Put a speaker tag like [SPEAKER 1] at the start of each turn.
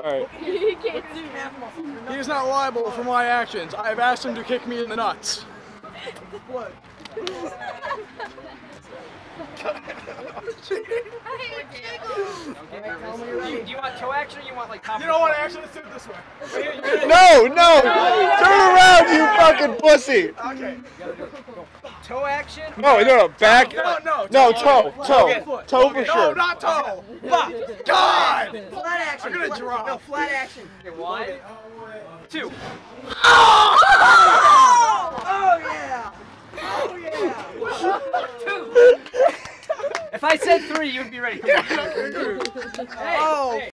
[SPEAKER 1] Alright. He is not liable for my actions. I have asked him to kick me in the nuts. What?
[SPEAKER 2] Do you want toe action or you want like top?
[SPEAKER 1] You know what? Actually, let's do it this way.
[SPEAKER 3] No, no! Turn around, you fucking pussy!
[SPEAKER 1] Okay.
[SPEAKER 2] Toe action?
[SPEAKER 3] No, no, back. No, toe for
[SPEAKER 1] No,
[SPEAKER 3] sure.
[SPEAKER 1] not toe. Fuck. God!
[SPEAKER 2] Flat action.
[SPEAKER 1] I'm gonna drop.
[SPEAKER 2] No, flat action. Okay, 1, 2.
[SPEAKER 1] Oh!
[SPEAKER 2] Oh yeah! Oh yeah! 2. If I said 3, you'd be ready. Come on. Hey,
[SPEAKER 1] Oh.
[SPEAKER 2] hey.